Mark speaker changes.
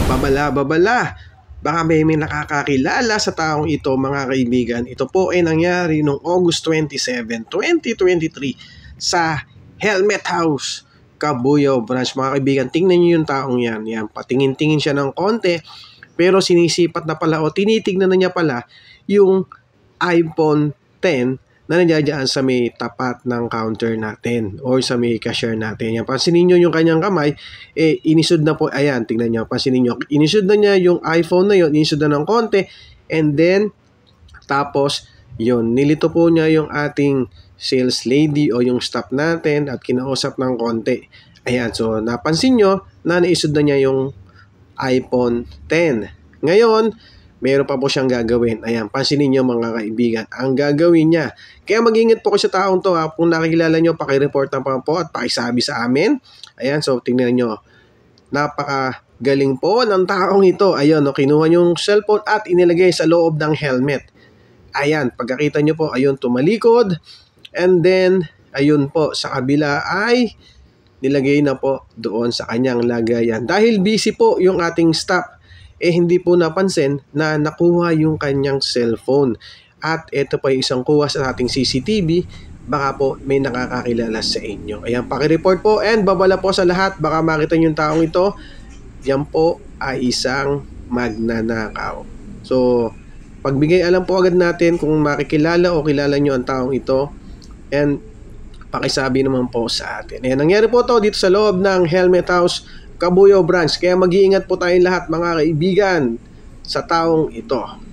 Speaker 1: Babala, babala. Baka may nakakakilala sa taong ito, mga kaibigan. Ito po ay nangyari noong August 27, 2023 sa Helmet House, Cabuyao Branch. Mga kaibigan, tingnan niyo yung taong yan. Yan, patingin-tingin siya ng konti, pero sinisipat na pala o tinitignan na niya pala yung iPhone 10 na nandiyan sa may tapat ng counter natin or sa may cashier natin. Yan, pansinin nyo yung kanyang kamay, inisod na po, ayan, tingnan nyo, pansinin nyo, inisod na niya yung iPhone na yun, inisod na ng konti, and then, tapos, yun, nilito po niya yung ating sales lady o yung staff natin at kinausap ng konti. Ayan, so, napansin nyo na naisod na niya yung iPhone 10. Ngayon, meron pa po siyang gagawin. Ayan, pansinin nyo mga kaibigan. Ang gagawin niya. Kaya mag-ingat po ko sa taong to. Kung nakikilala nyo, pakireport na po at pakisabi sa amin. Ayan, so tingnan nyo. Napakagaling po ng taong ito. Ayan, no, kinuha yung cellphone at inilagay sa loob ng helmet. Ayan, pagkakita nyo po, ayun, tumalikod. And then, ayun po, sa kabila ay nilagay na po doon sa kanyang lagayan. Dahil busy po yung ating staff, hindi po napansin na nakuha yung kanyang cellphone. At ito pa yung isang kuha sa ating CCTV, baka po may nakakakilala sa inyo. Ayan, pakireport po and babala po sa lahat, baka makita nyo yung taong ito. Yan po ay isang magnanakaw. So, pagbigay alam po agad natin kung makikilala o kilala nyo ang taong ito, and pakisabi naman po sa atin. Ayan, nangyari po to dito sa loob ng Helmet House, Cabuyao Branch. Kaya mag-iingat po tayong lahat mga kaibigan sa taong ito.